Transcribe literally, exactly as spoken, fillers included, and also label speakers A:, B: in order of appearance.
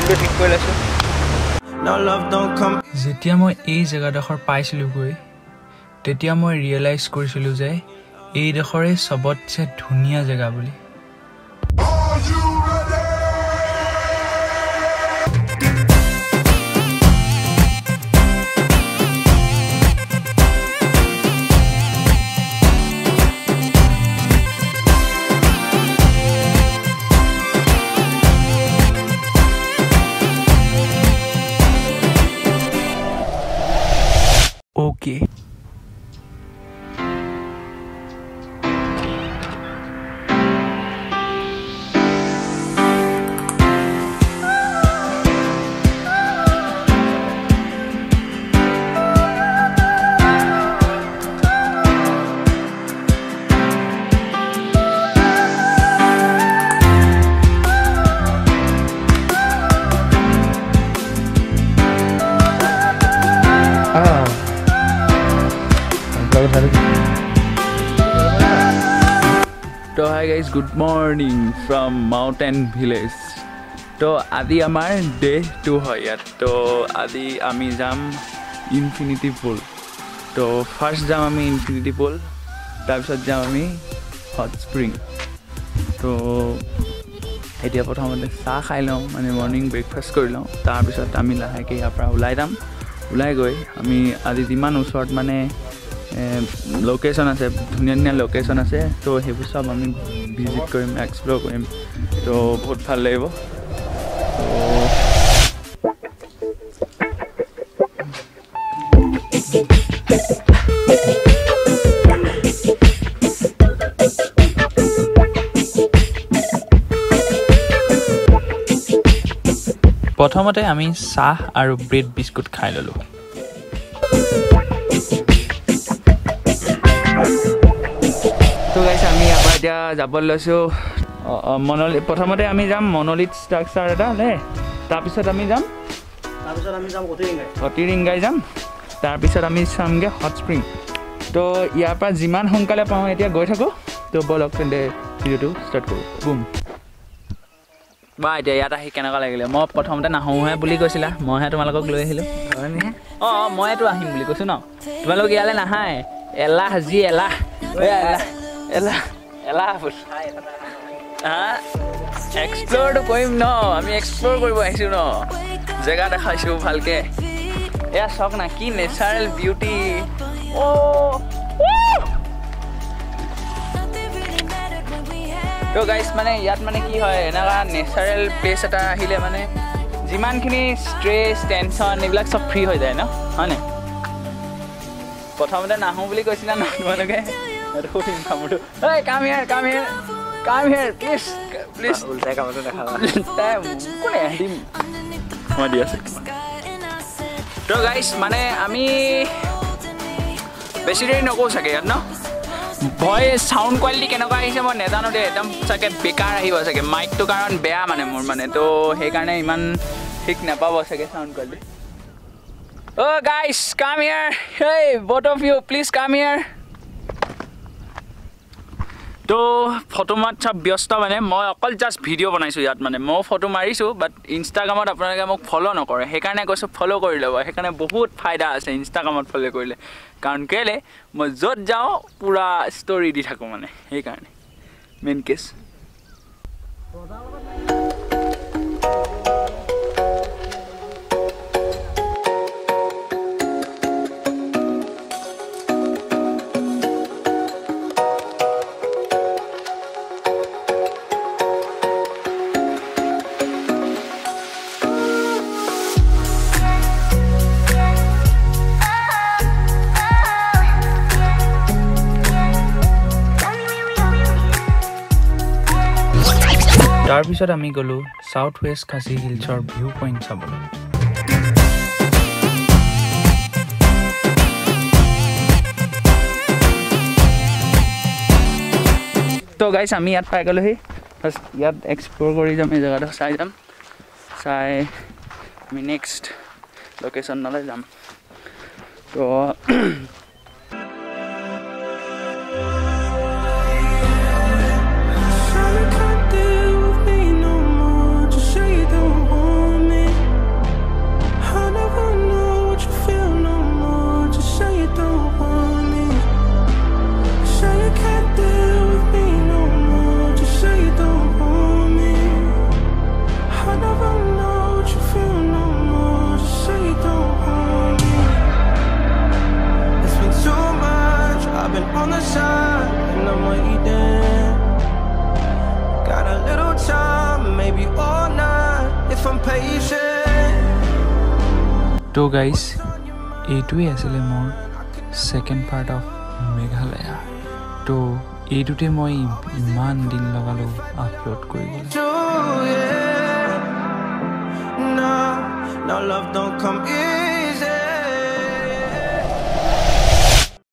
A: ফোনটো ঠিক কৰি লৈছো যেতিয়া মই এই জেগাডোখৰ পাইছিলোঁ গৈ তেতিয়া মই ৰিয়েলাইজ কৰিছিলোঁ যে এই ডোখৰে সবতছে ধুনীয়া জেগা বুলি Okay. So hi guys, good morning from mountain village. So adi amar day two hoy yat. So adi ami jam infinity pool. So first jam ami infinity pool. Tar pisot jam ami hot spring. So etia prothomote cha khai lom mane morning breakfast kori lom. Tar pisot ami lahake iar pora ulai dam. Ulai goi ami adi diman usort mane location আছে ধুনীয়া ধুনীয়া location আছে তো সেইবোৰ সব আমি visit কৰিম explore কৰিম তো বহুত ভাল লাগিব প্ৰথমতে আমি চাহ আৰু ব্ৰেড বিস্কুট খাই ললো তো গাইস আমি আপা এতিয়া যাব লৈছো মনলি প্ৰথমতে আমি যাম মনলিথ ষ্ট্ৰাকচাৰ এটা লে তাৰ পিছত আমি যাম তাৰ পিছত আমি যাম অতিৰিংগাই অতিৰিংগাই যাম তাৰ পিছত আমি চামগে হট স্প্ৰিং তো ইয়াৰ পৰা যিমান সোনকালে পাওঁ এতিয়া গৈ থাকো তো বলক তেন্তে ভিডিওটো ষ্টাৰ্ট কৰো বুম বা এতিয়া ইয়াত আহি কেনেকুৱা লাগিলে মই প্ৰথমতে নাহোহে বুলি কৈছিলা মইহে তোমালোকক লৈ আহিলো অ মইতো আহিম বুলি কৈছো ন তোমালোক ইয়ালে নাহাই এলাহ জি এলাহ এলাহ এলাহ এলাহ ফুল হা এক্সপ্লোৰ তো কৰিম ন আমি এক্সপ্লোৰ কৰিব আহিছো ন জেগা দেখাইছো ভালকে এয়া চক না কি নেচাৰেল বিউটি ও তো গাইস মানে ইয়াত মানে কি হয় এনেকা নেচাৰেল প্লেস এটা আহিলে মানে যিমানখিনি ষ্ট্ৰেছ টেনচন এইবিলাক সব ফ্ৰী হৈ যায় ন হয়নে প্ৰথমতে নাহো বুলি কৈছিলা ন তোমালোকে Recording kamu. Hey, come here, come here, come here, please, please. Ultai kamu tuh nak kalah. Time, kau ni dim. Mana dia sih? So guys, mana kami basically nak kau sakit, no? Voice sound quality kena kau ini semua neta node, dam sakit bekar ahi bos sakit. Mic tu karan bea mana mur mana, to he karena iman hik napa bos sakit sound quality. Oh guys, come here. Hey, both of you, please come here. তো photo মাত সব ব্যস্ত মানে মই অকল just video বনাইছো ইয়াত মানে মই ফটো মাৰিছো বাট ইনষ্টাগ্ৰামত আপোনালোকে মোক ফলো নকৰে সেইকাৰণে কৈছো ফলো কৰি ল'ব সেইকাৰণে বহুত ফায়দা আছে ইনষ্টাগ্ৰামত ফলো কৰিলে কাৰণ কেলে মই যত যাও পুৰা ষ্টৰি দি থাকো মানে সেইকাৰণে মেইন কেছ তাৰ পিছত আমি গলো সাউথ ওয়েস্ট খাসি হিলছৰ ভিউ পইণ্ট চাবলৈ তো গাইস আমি ইয়াত পাই গলো হি ফাৰ্স্ট ইয়াত এক্সপ্লোৰ কৰি যাম এই জায়গাটো চাই যাম চাই আমি নেক্সট লোকেশন নলৈ যাম তো
B: on the side and I'm waiting. Got a little time, maybe all night if I'm patient.
A: So guys, এইটোৱে আছিল মোৰ second part of Meghalaya. So এইটোতে মই ইমান দিন লগালো আপলোড কৰিবলৈ.
B: No, no love don't come in.